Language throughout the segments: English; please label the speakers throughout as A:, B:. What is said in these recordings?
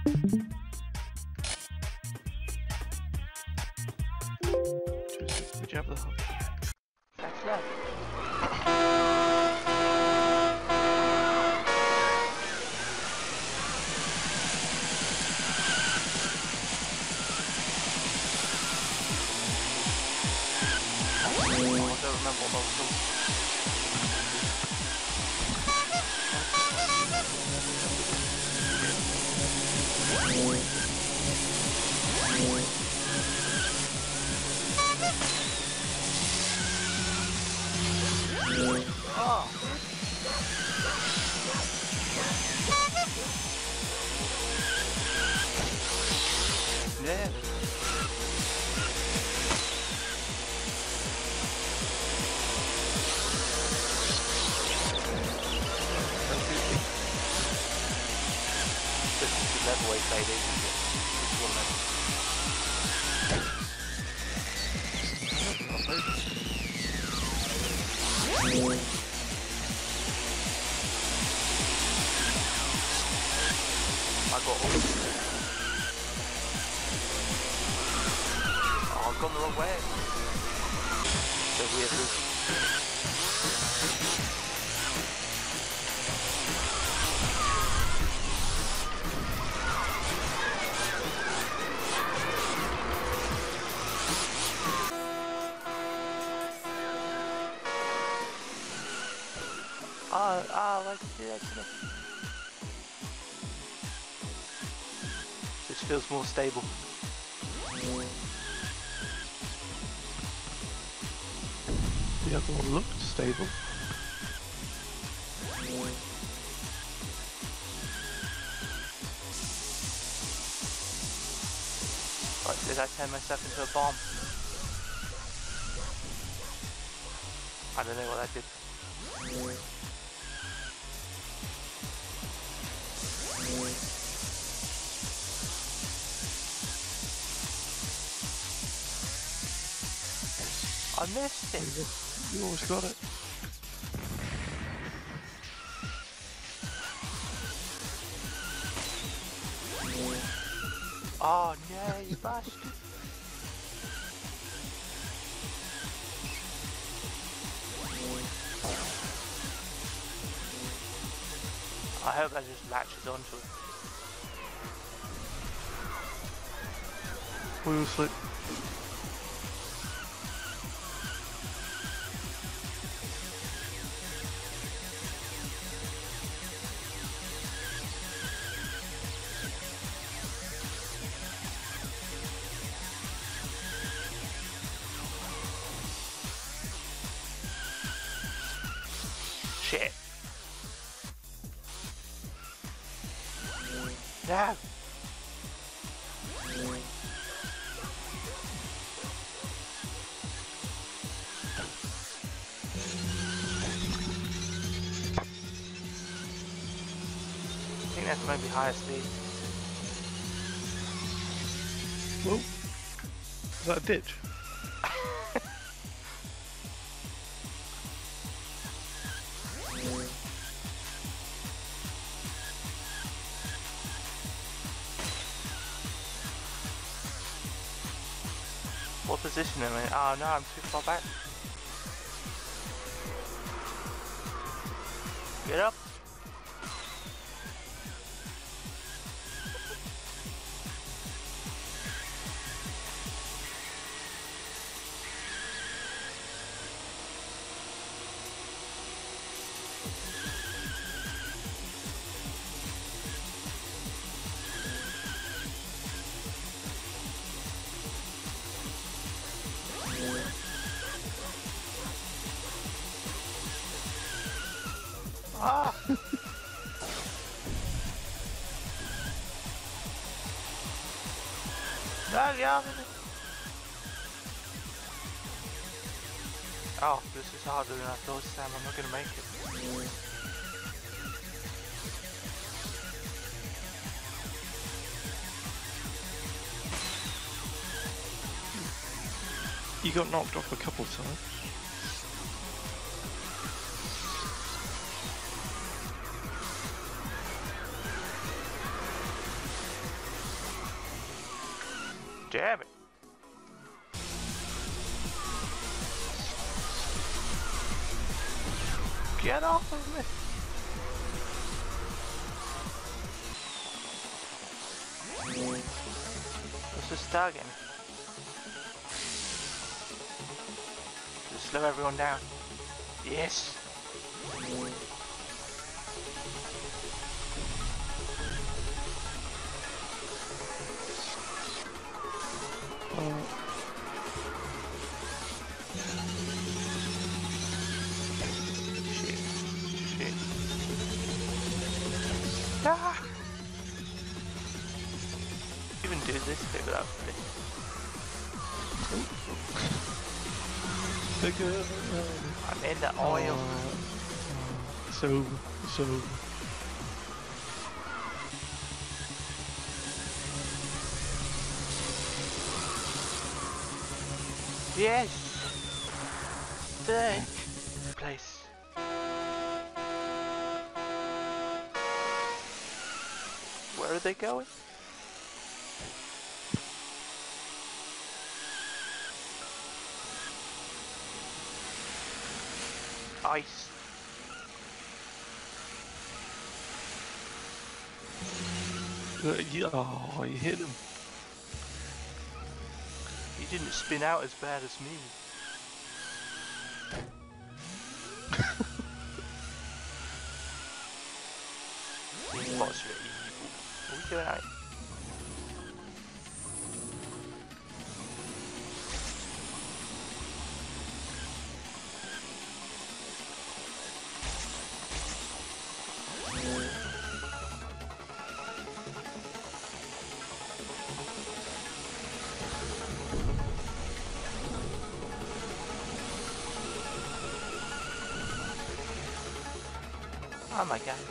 A: Would you have the hook?
B: That's left. I don't remember what those were. Oh. Yeah. Level way fade in. I got all. Oh, I've gone the wrong way. So weird loop. I can do that stuff. This feels more stable.
A: The other one looked stable.
B: Right, did I turn myself into a bomb? I don't know what that did. I missed it.
A: You always got it.
B: Oh no, you bastard. I hope that just latches onto it.
A: Wheel slip.
B: Shit. No. I think that's maybe higher speed.
A: Whoa. Is that a ditch?
B: What position am I in? Oh no, I'm too far back. Get up. Ah! No, yeah. Oh, this is harder than I thought, Sam. I'm not gonna make it.
A: You got knocked off a couple times.
B: Damn it. Get off of me. What's this target? Just slow everyone down. Yes. Shit. Ah! Even do this bit without this. I'm in the oil.
A: So.
B: Yes! Third place. Where are they going? Ice.
A: Oh, you hit him.
B: You didn't spin out as bad as me. These bots are evil. What are we doing out? Oh my god.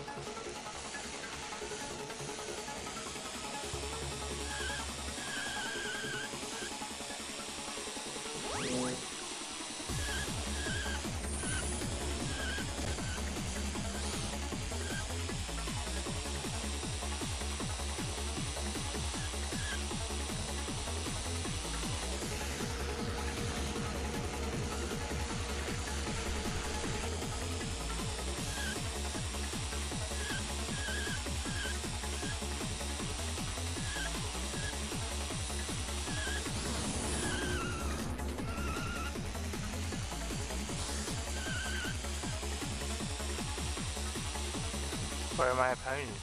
B: Where are my opponents?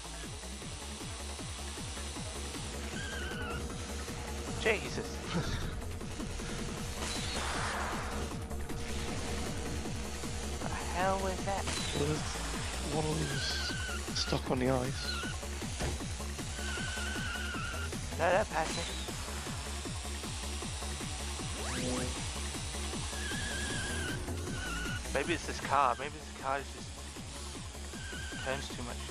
B: Jesus! What the hell was that?
A: One was stuck on the ice.
B: No, don't pass me. Maybe it's this car. Maybe this car is just turns too much.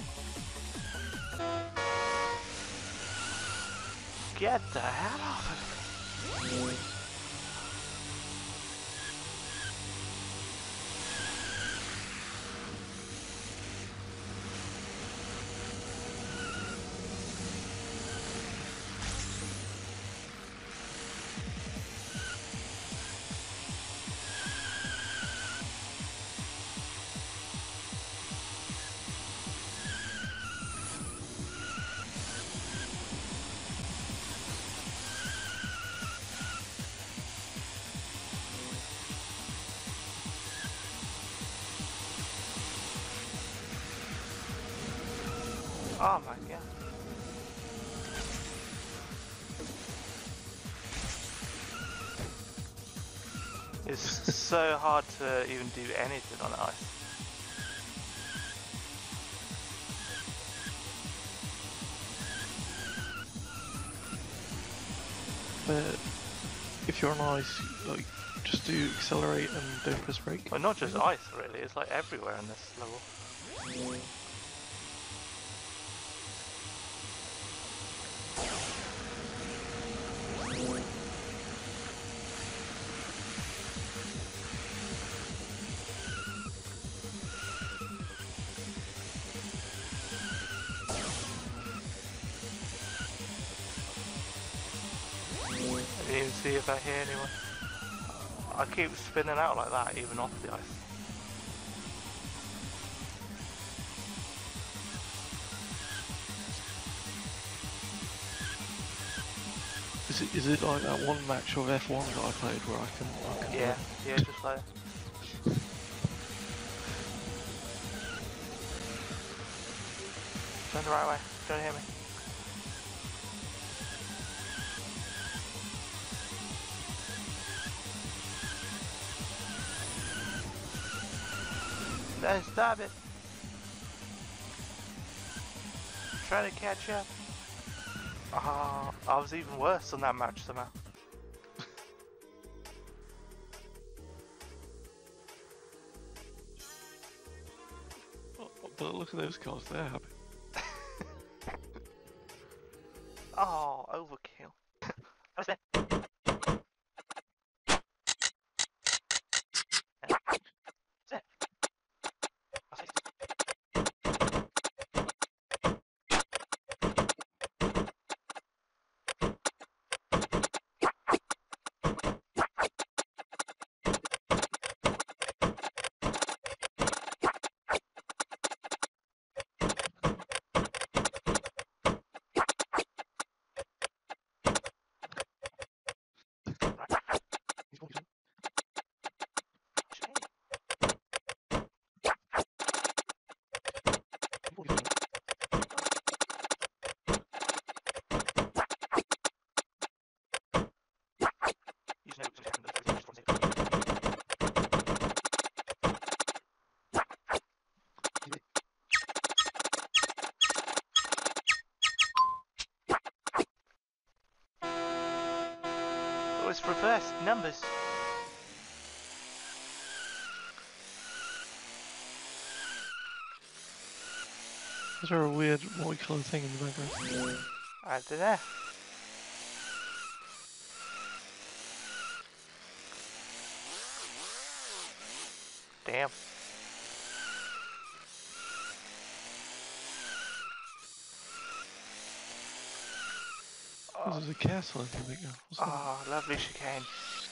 B: Get the hell off of me! Oh my god. It's so hard to even do anything on ice.
A: But if you're on ice, like, just do accelerate and don't press brake.
B: Well, not just ice really, it's like everywhere in this level. even see if I hear anyone. I keep spinning out like that, even off the ice.
A: Is it like that one match of F1 that I played where I can
B: Yeah, yeah, just like. Turn the right way. Don't hear me. No, stop it. I'm trying to catch up. Ah, I was even worse on that match somehow.
A: But look at those cars, they're happy.
B: Oh, overkill. What's that? It was reversed numbers.
A: Is there a weird multicolored thing in the background?
B: I don't know. Damn.
A: Oh, there's a castle in the background.
B: Oh, lovely chicane.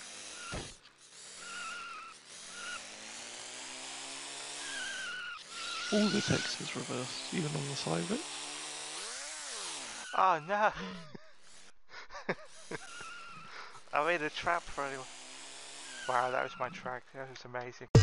A: All the text is reversed, even on the side of it.
B: Oh no! I made a trap for anyone. Wow, that was my track. That was amazing.